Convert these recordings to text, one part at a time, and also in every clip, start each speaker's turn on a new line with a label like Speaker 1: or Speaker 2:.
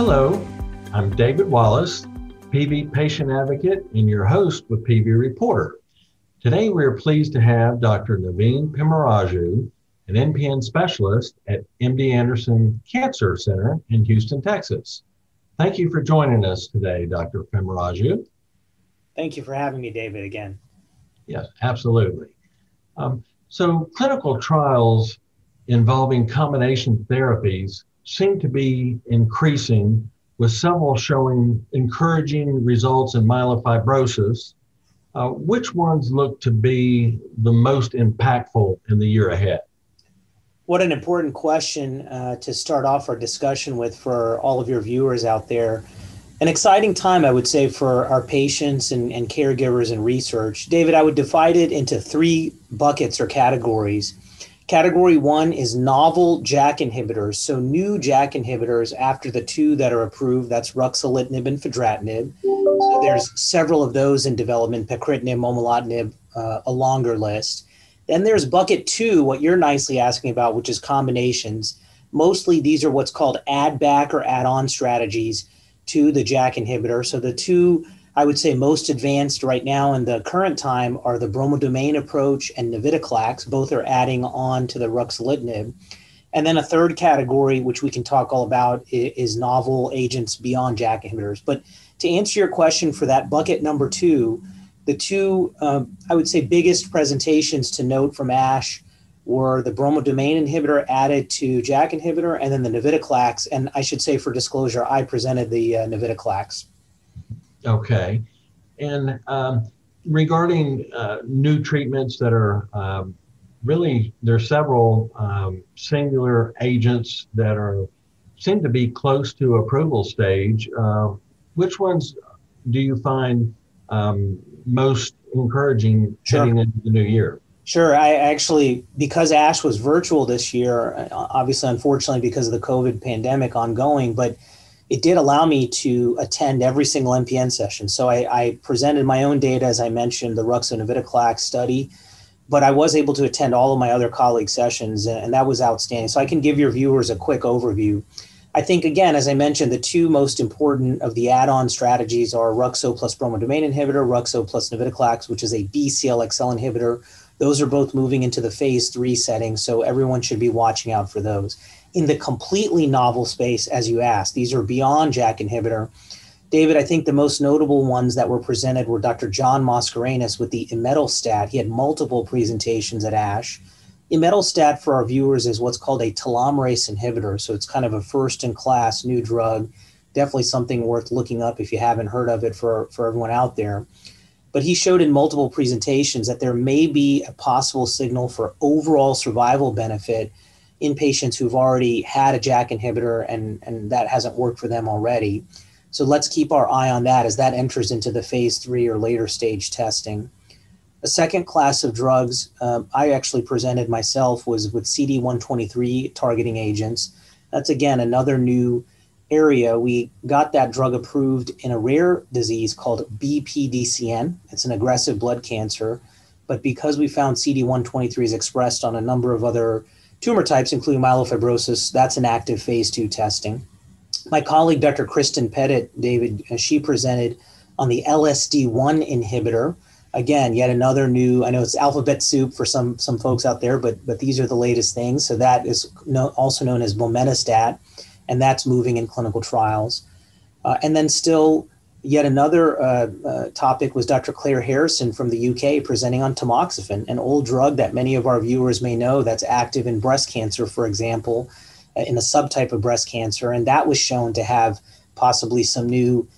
Speaker 1: Hello, I'm David Wallace, PV patient advocate and your host with PV Reporter. Today we are pleased to have Dr. Naveen Pemmaraju, an MPN specialist at MD Anderson Cancer Center in Houston, Texas. Thank you for joining us today, Dr. Pemmaraju.
Speaker 2: Thank you for having me, David, again.
Speaker 1: Yes, absolutely. So clinical trials involving combination therapies seem to be increasing, with several showing encouraging results in myelofibrosis. Which ones look to be the most impactful in the year ahead?
Speaker 2: What an important question to start off our discussion with for all of your viewers out there. An exciting time, I would say, for our patients and caregivers and research. David, I would divide it into three buckets or categories. Category one is novel JAK inhibitors, so new JAK inhibitors after the two that are approved, that's ruxolitinib and fedratinib. So there's several of those in development, pacritinib, momelotinib, a longer list. Then there's bucket two, what you're nicely asking about, which is combinations. Mostly these are what's called add back or add on strategies to the JAK inhibitor. So the two, I would say, most advanced right now in the current time are the bromodomain approach and navitoclax. Both are adding on to the ruxolitinib. And then a third category, which we can talk all about, is novel agents beyond JAK inhibitors. But to answer your question for that bucket number two, the two, I would say, biggest presentations to note from ASH were the bromodomain inhibitor added to JAK inhibitor, and then the navitoclax. And I should say, for disclosure, I presented the navitoclax.
Speaker 1: Okay. And regarding new treatments that are really, there's several singular agents that seem to be close to approval stage. Which ones do you find most encouraging heading into the new year?
Speaker 2: Sure. I actually, because ASH was virtual this year, obviously, unfortunately, because of the COVID pandemic ongoing, but it did allow me to attend every single MPN session. So I presented my own data, as I mentioned, the Rux and navitoclax study, but I was able to attend all of my other colleagues' sessions, and that was outstanding. So I can give your viewers a quick overview. I think, again, as I mentioned, the two most important of the add-on strategies are Ruxo plus bromodomain inhibitor, Ruxo plus navitoclax, which is a BCL-XL inhibitor. Those are both moving into the phase 3 setting, so everyone should be watching out for those. In the completely novel space, as you asked, these are beyond JAK inhibitor. David, I think the most notable ones that were presented were Dr. John Mascarenhas with the imetelstat. He had multiple presentations at ASH. Imetelstat, for our viewers, is what's called a telomerase inhibitor, so it's kind of a first-in-class new drug, definitely something worth looking up if you haven't heard of it for everyone out there. But he showed in multiple presentations that there may be a possible signal for overall survival benefit in patients who've already had a JAK inhibitor and that hasn't worked for them already. So let's keep our eye on that as that enters into the phase 3 or later stage testing. A second class of drugs I actually presented myself was with CD123 targeting agents. That's, again, another new area. We got that drug approved in a rare disease called BPDCN. It's an aggressive blood cancer. But because we found CD123 is expressed on a number of other tumor types, including myelofibrosis, that's an active phase 2 testing. My colleague, Dr. Kristen Pettit, David, she presented on the LSD1 inhibitor. Again, yet another new, I know it's alphabet soup for some folks out there, but these are the latest things. So that is also known as bomedemstat, and that's moving in clinical trials. And then still yet another topic was Dr. Claire Harrison from the UK presenting on tamoxifen, an old drug that many of our viewers may know that's active in breast cancer, for example, in a subtype of breast cancer. And that was shown to have possibly some new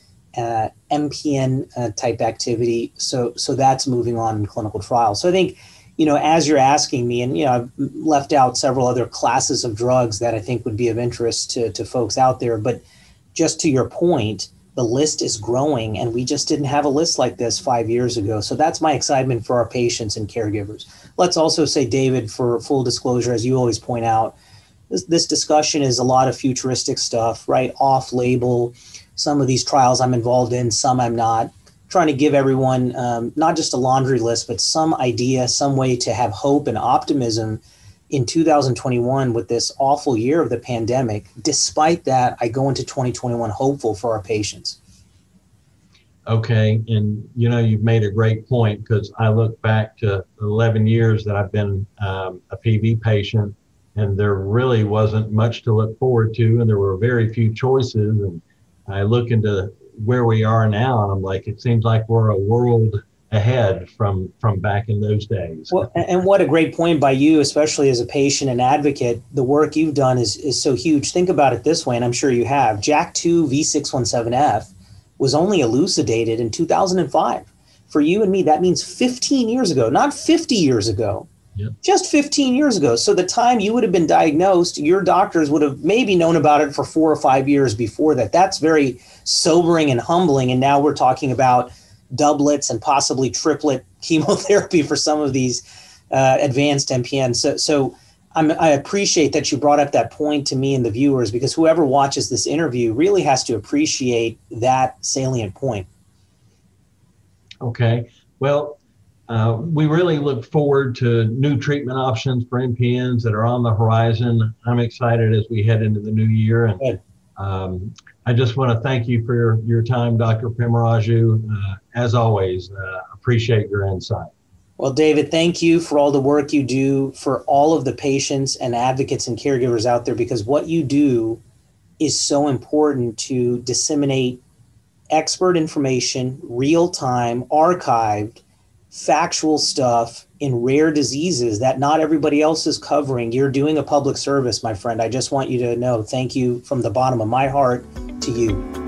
Speaker 2: MPN type activity. So that's moving on in clinical trials. So I think, as you're asking me, and, I've left out several other classes of drugs that I think would be of interest to folks out there. But just to your point, the list is growing, and we just didn't have a list like this 5 years ago. So that's my excitement for our patients and caregivers. Let's also say, David, for full disclosure, as you always point out, this discussion is a lot of futuristic stuff, right? Off-label. Some of these trials I'm involved in, some I'm not. Trying to give everyone not just a laundry list, but some idea, some way to have hope and optimism in 2021 with this awful year of the pandemic. Despite that, I go into 2021 hopeful for our patients.
Speaker 1: Okay, and you've made a great point, because I look back to 11 years that I've been a PV patient, and there really wasn't much to look forward to, and there were very few choices. And I look into where we are now, and I'm like, it seems like we're a world ahead from back in those days.
Speaker 2: Well, and what a great point by you, especially as a patient and advocate. The work you've done is so huge. Think about it this way, and I'm sure you have. JAK2 V617F was only elucidated in 2005. For you and me, that means 15 years ago, not 50 years ago,
Speaker 1: Yep.
Speaker 2: Just 15 years ago. So the time you would have been diagnosed, your doctors would have maybe known about it for 4 or 5 years before that. That's very sobering and humbling. And now we're talking about doublets and possibly triplet chemotherapy for some of these advanced MPNs. So I appreciate that you brought up that point to me and the viewers, because whoever watches this interview really has to appreciate that salient point.
Speaker 1: Okay. Well, we really look forward to new treatment options for MPNs that are on the horizon. I'm excited as we head into the new year. And I just want to thank you for your time, Dr. Pemaraju. As always, appreciate your insight.
Speaker 2: Well, David, thank you for all the work you do for all of the patients and advocates and caregivers out there, because what you do is so important to disseminate expert information, real-time, archived, factual stuff in rare diseases that not everybody else is covering. You're doing a public service, my friend. I just want you to know, thank you from the bottom of my heart to you.